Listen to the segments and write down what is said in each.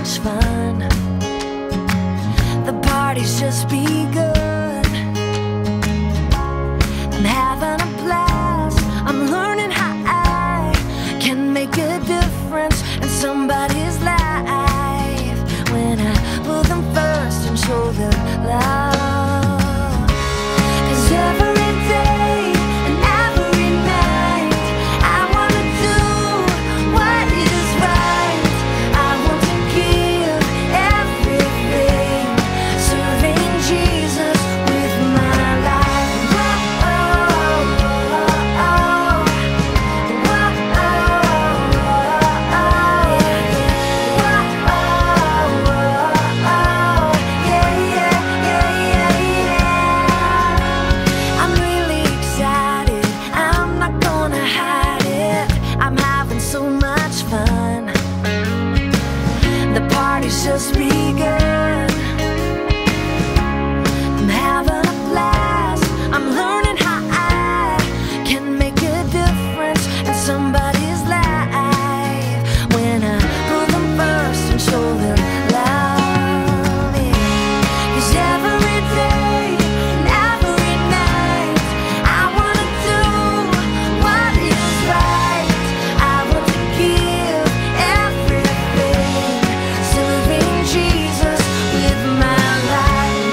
much fun. The party's just begun. I'm having a blast. I'm learning how I can make a difference in somebody's life when I put them first and show them love. 'Cause every day and every night I wanna do what is right. I want to give everything, serving Jesus with my life. I'm really excited, I'm not gonna hide it. I'm having so much fun. The party's just begun. I'm having a blast. I'm learning how I can make a difference in somebody's life when I put them first and show them love. Yeah. 'Cause every day and every night I wanna do what is right. I want to give everything, serving Jesus with my life.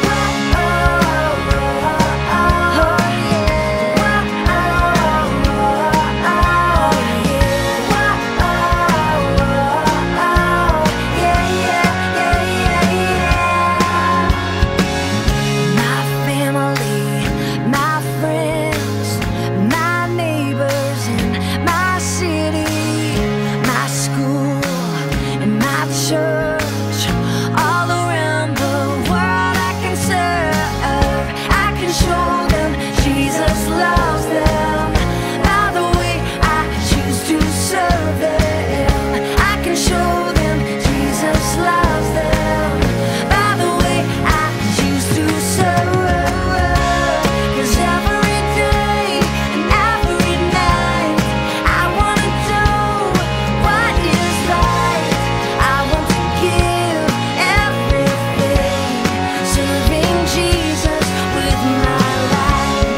My family, my friends, my neighbors in my city, my school and my church, all around the world I can serve. I can show them Jesus loves them by the way I choose to serve them. I can show them Jesus loves them by the way I choose to serve. 'Cause every day and every night I wanna do what is right. I want to give everything, serving Jesus with my life.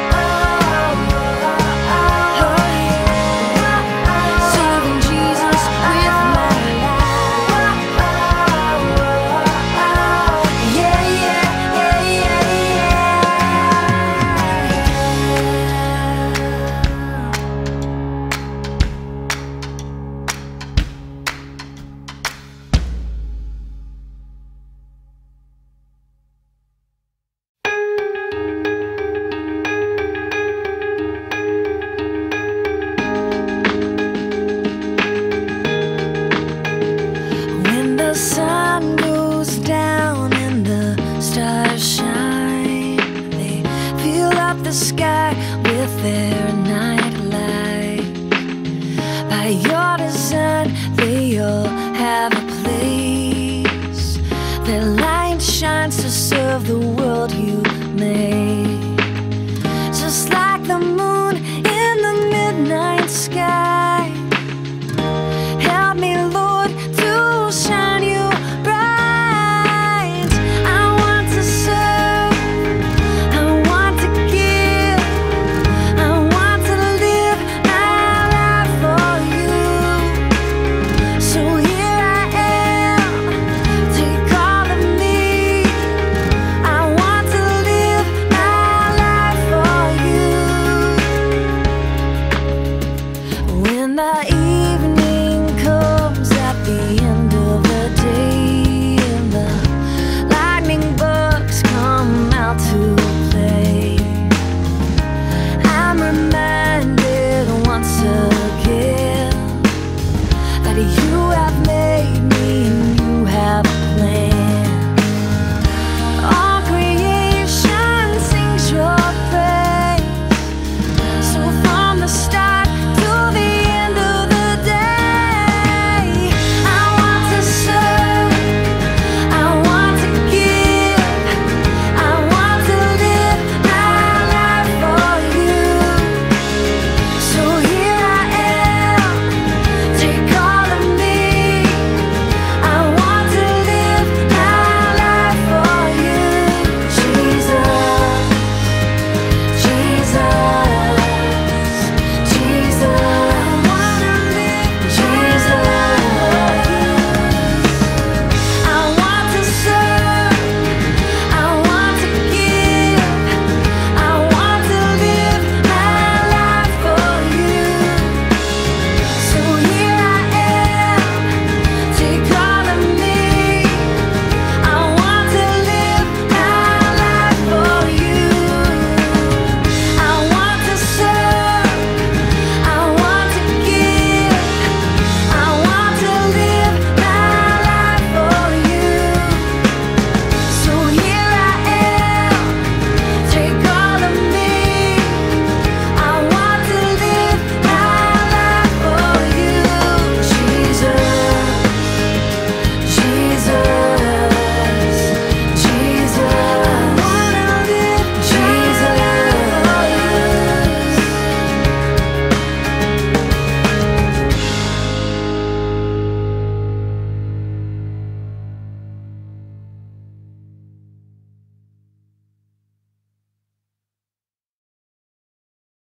Serving Jesus with my life. Yeah, yeah, yeah, yeah, When the sun goes down and the stars shine, they fill up the sky with their night light. By your design, they all have a place. Their light shines to serve the world.